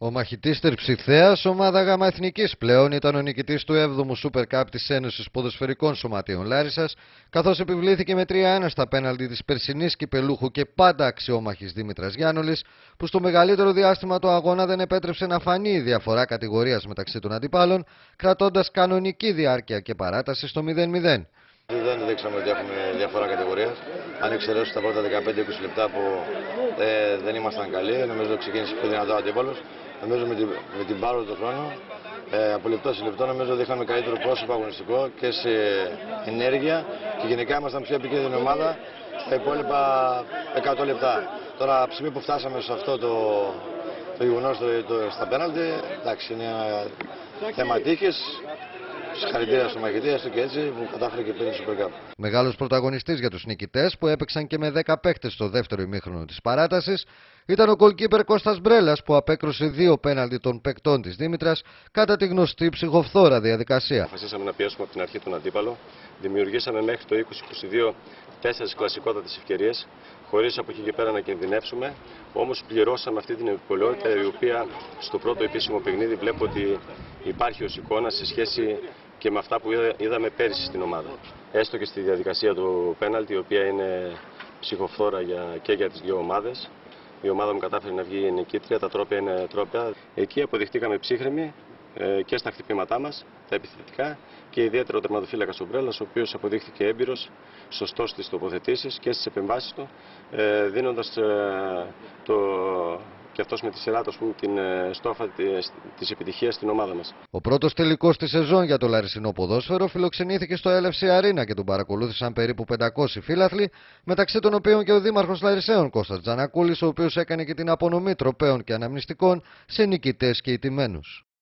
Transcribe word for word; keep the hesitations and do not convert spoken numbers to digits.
Ο μαχητής Τερψιθέας, ομάδα Γάμα Εθνικής πλέον, ήταν ο νικητής του έβδομου Super Cup της Ένωσης Ποδοσφαιρικών Σωματείων Λάρισσας, καθώς επιβλήθηκε με τρία ένα στα πέναλτι της περσινής κυπελούχου και πάντα αξιόμαχης Δήμητρας Γιάννολης, που στο μεγαλύτερο διάστημα του αγώνα δεν επέτρεψε να φανεί η διαφορά κατηγορίας μεταξύ των αντιπάλων, κρατώντας κανονική διάρκεια και παράταση στο μηδέν μηδέν. Δεν δείξαμε ότι έχουμε διαφορά κατηγορίας. Αν εξαιρέσω τα πρώτα δεκαπέντε είκοσι λεπτά που ε, δεν ήμασταν καλοί, νομίζω ότι ξεκίνησε πιο δυνατό ο αντίπαλος. Νομίζω με την, με την πάροδο του χρόνου, ε, από λεπτό σε λεπτό, νομίζω ότι είχαμε καλύτερο πρόσωπο αγωνιστικό και σε ενέργεια και γενικά ήμασταν πιο επικίνδυνη ομάδα στα υπόλοιπα εκατό λεπτά. Τώρα, από τη στιγμή που φτάσαμε σε αυτό το, το γεγονός το, το, στα πέναλτι, εντάξει, είναι θέμα τύχης. Συγχαρητήρια στο μαχητή, έστω και έτσι που κατάφερε και πήρε το Super Cup. Μεγάλος πρωταγωνιστής για τους νικητές, που έπαιξαν και με δέκα παίκτες στο δεύτερο ημίχρονο της παράτασης, ήταν ο γκολκίπερ Κώστας Μπρέλας, που απέκρουσε δύο πέναλτι των παικτών της Δήμητρας κατά τη γνωστή ψυχοφθόρα διαδικασία. Αποφασίσαμε να πιέσουμε από την αρχή τον αντίπαλο. Δημιουργήσαμε μέχρι το είκοσι είκοσι δύο τέσσερις κλασικότατες ευκαιρίες, χωρίς από εκεί και πέρα να κινδυνεύσουμε. Όμως πληρώσαμε αυτή την ευκολότητα, η οποία στο πρώτο επίσημο παιχνίδι βλέπω ότι υπάρχει ως εικόνα σε σχέση και με αυτά που είδαμε πέρυσι στην ομάδα. Έστω και στη διαδικασία του πέναλτι, η οποία είναι ψυχοφθόρα για, και για τις δύο ομάδες. Η ομάδα μου κατάφερε να βγει νικήτρια, τα τρόπια είναι τρόπια. Εκεί αποδειχτήκαμε ψύχρεμοι ε, και στα χτυπήματά μας, τα επιθετικά, και ιδιαίτερα ο τερματοφύλακας ο Μπρέλας, ο οποίος αποδείχθηκε έμπειρος, σωστός στις τοποθετήσεις και στις επεμβάσεις του, ε, δίνοντας ε, το... και αυτός με τη σειρά του την στόφα της επιτυχίας στην ομάδα μας. Ο πρώτος τελικός της σεζόν για το λαρισινό ποδόσφαιρο φιλοξενήθηκε στο Έλ Εφ Σι Αρένα και τον παρακολούθησαν περίπου πεντακόσιοι φίλαθλοι, μεταξύ των οποίων και ο δήμαρχος Λαρισαίων Κώστας Τζανακούλης, ο οποίος έκανε και την απονομή τροπαίων και αναμνηστικών σε νικητές και ηττημένους.